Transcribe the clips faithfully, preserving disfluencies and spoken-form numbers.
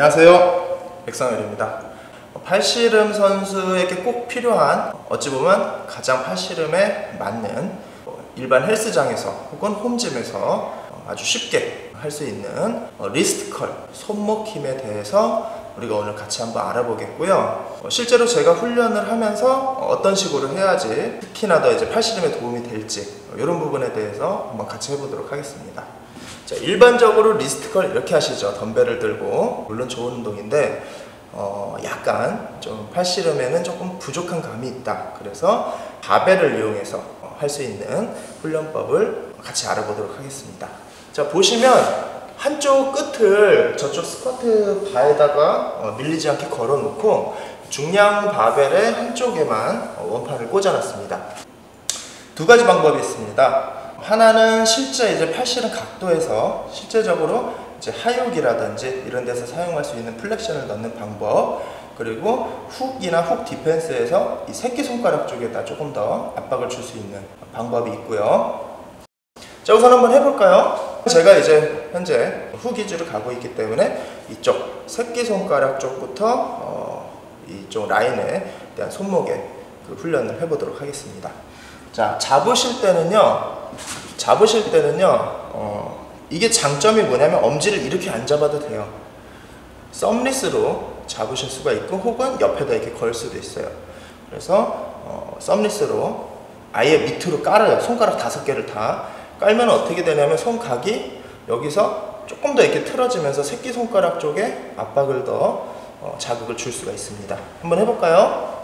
안녕하세요, 백성열입니다. 팔씨름 선수에게 꼭 필요한, 어찌 보면 가장 팔씨름에 맞는 일반 헬스장에서 혹은 홈짐에서 아주 쉽게 할 수 있는 리스트 컬, 손목 힘에 대해서 우리가 오늘 같이 한번 알아보겠고요. 실제로 제가 훈련을 하면서 어떤 식으로 해야지 특히나 더 이제 팔씨름에 도움이 될지 이런 부분에 대해서 한번 같이 해보도록 하겠습니다. 자, 일반적으로 리스트 컬 이렇게 하시죠. 덤벨을 들고. 물론 좋은 운동인데 어, 약간 좀 팔씨름에는 조금 부족한 감이 있다. 그래서 바벨을 이용해서 할 수 있는 훈련법을 같이 알아보도록 하겠습니다. 자, 보시면 한쪽 끝을 저쪽 스쿼트 바에다가 어, 밀리지 않게 걸어 놓고 중량 바벨의 한쪽에만 원판을 꽂아 놨습니다. 두 가지 방법이 있습니다. 하나는 실제 이제 팔씨름 각도에서 실제적으로 이제 하육이라든지 이런 데서 사용할 수 있는 플렉션을 넣는 방법, 그리고 훅이나 훅 디펜스에서 이 새끼손가락 쪽에다 조금 더 압박을 줄 수 있는 방법이 있고요. 자, 우선 한번 해볼까요? 제가 이제 현재 훅 위주로 가고 있기 때문에 이쪽 새끼손가락 쪽부터 어, 이쪽 라인에 대한 손목의 그 훈련을 해보도록 하겠습니다. 자, 잡으실 때는요, 잡으실 때는요, 어, 이게 장점이 뭐냐면 엄지를 이렇게 안 잡아도 돼요. 썸리스로 잡으실 수가 있고 혹은 옆에다 이렇게 걸 수도 있어요. 그래서 어, 썸리스로 아예 밑으로 깔아요. 손가락 다섯 개를 다 깔면 어떻게 되냐면 손각이 여기서 조금 더 이렇게 틀어지면서 새끼손가락 쪽에 압박을 더 어, 자극을 줄 수가 있습니다. 한번 해볼까요?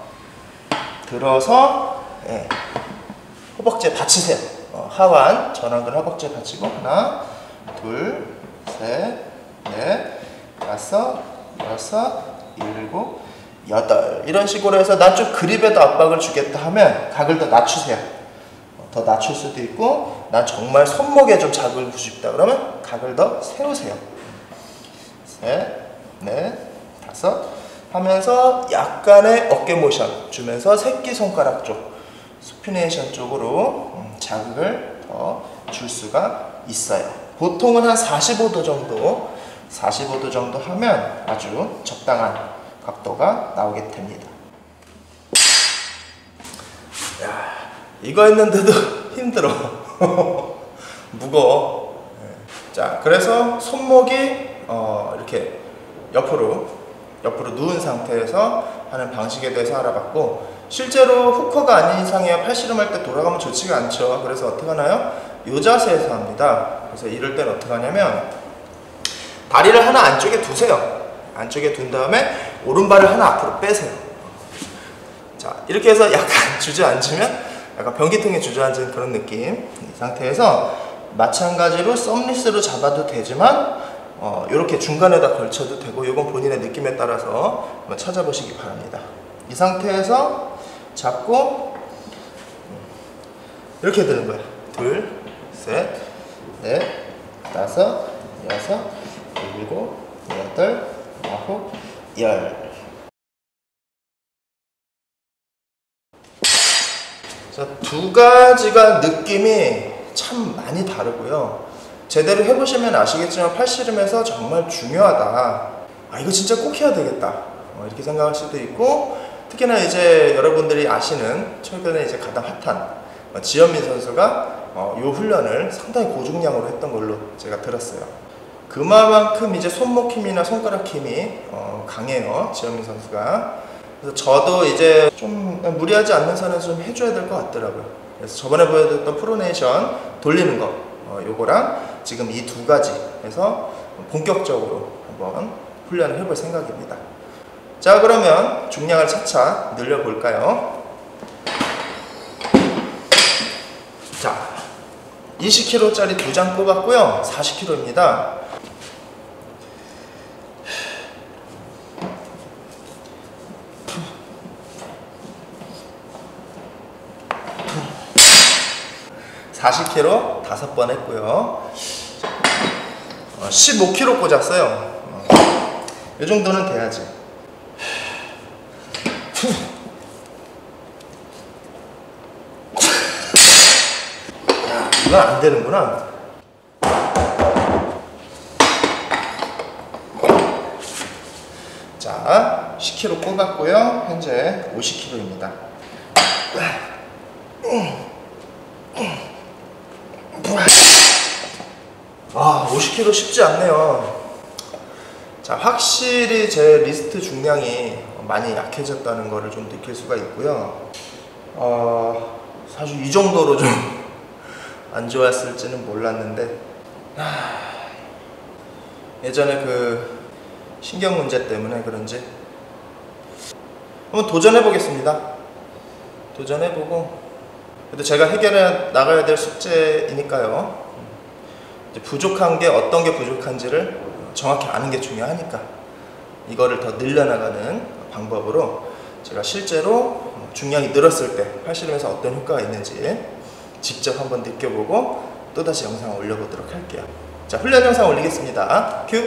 들어서 예, 허벅지에 받치세요. 어, 하완, 전완근 허벅지에 받치고 하나, 둘, 셋, 넷, 다섯, 여섯, 일곱, 여덟. 이런 식으로 해서 난 좀 그립에도 압박을 주겠다 하면 각을 더 낮추세요. 어, 더 낮출 수도 있고 난 정말 손목에 좀 자극을 주고 싶다 그러면 각을 더 세우세요. 셋, 넷, 다섯 하면서 약간의 어깨 모션 주면서 새끼손가락 쪽 스피네이션 쪽으로 음, 자극을 더 줄 수가 있어요. 보통은 한 사십오 도 정도 사십오 도 정도 하면 아주 적당한 각도가 나오게 됩니다. 야, 이거 했는데도 힘들어. 무거워. 자, 그래서 손목이 어, 이렇게 옆으로 옆으로 누운 상태에서 하는 방식에 대해서 알아봤고, 실제로 후커가 아닌 이상이야 팔씨름 할 때 돌아가면 좋지가 않죠. 그래서 어떻게 하나요? 이 자세에서 합니다. 그래서 이럴 때는 어떻게 하냐면 다리를 하나 안쪽에 두세요. 안쪽에 둔 다음에 오른발을 하나 앞으로 빼세요. 자, 이렇게 해서 약간 주저앉으면 약간 변기통에 주저앉은 그런 느낌. 이 상태에서 마찬가지로 썸리스로 잡아도 되지만 어, 이렇게 중간에다 걸쳐도 되고, 이건 본인의 느낌에 따라서 한번 찾아보시기 바랍니다. 이 상태에서 잡고 이렇게 드는 거예요. 둘, 셋, 넷, 다섯, 여섯, 일곱, 여덟, 아홉, 열. 자, 두 가지가 느낌이 참 많이 다르고요. 제대로 해보시면 아시겠지만 팔씨름에서 정말 중요하다. 아, 이거 진짜 꼭 해야 되겠다. 어, 이렇게 생각할 수도 있고, 특히나 이제 여러분들이 아시는 최근에 이제 가장 핫한 어, 지현민 선수가 어, 이 훈련을 상당히 고중량으로 했던 걸로 제가 들었어요. 그만큼 이제 손목 힘이나 손가락 힘이 어, 강해요, 지현민 선수가. 그래서 저도 이제 좀 무리하지 않는 선에서 좀 해줘야 될 것 같더라고요. 그래서 저번에 보여드렸던 프로네이션 돌리는 거, 어, 요거랑 지금 이 두 가지 해서 본격적으로 한번 훈련을 해볼 생각입니다. 자, 그러면 중량을 차차 늘려볼까요? 자, 이십 킬로그램짜리 두 장 뽑았고요. 사십 킬로그램입니다. 사십 킬로그램 다섯 번 했고요. 어, 십오 킬로그램 꽂았어요. 어, 이 정도는 돼야지. 야, 이건 안 되는구나. 십 킬로그램 꼽았고요. 현재 오십 킬로그램입니다. 아, 오십 킬로그램 쉽지 않네요. 자, 확실히 제 리스트 중량이 많이 약해졌다는 것을 좀 느낄 수가 있고요. 어, 사실 이 정도로 좀 안 좋았을지는 몰랐는데, 하... 예전에 그 신경 문제 때문에 그런지 한번 도전해 보겠습니다. 도전해 보고, 그래도 제가 해결해 나가야 될 숙제이니까요. 이제 부족한 게 어떤 게 부족한지를 정확히 아는 게 중요하니까 이거를 더 늘려나가는 방법으로 제가 실제로 중량이 늘었을 때 팔씨름에서 어떤 효과가 있는지 직접 한번 느껴보고 또다시 영상을 올려보도록 할게요. 자, 훈련 영상 올리겠습니다. 큐!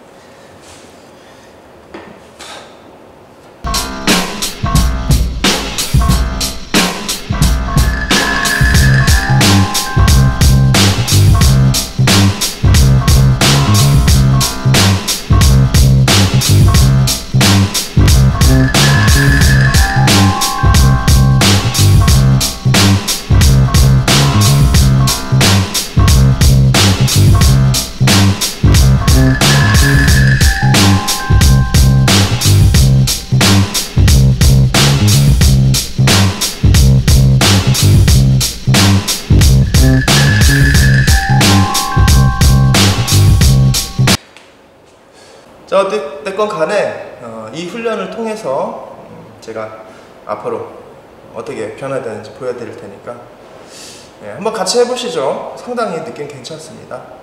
자, 어쨌든 간에 어, 이 훈련을 통해서 제가 앞으로 어떻게 변화되는지 보여드릴 테니까 예, 한번 같이 해보시죠. 상당히 느낌 괜찮습니다.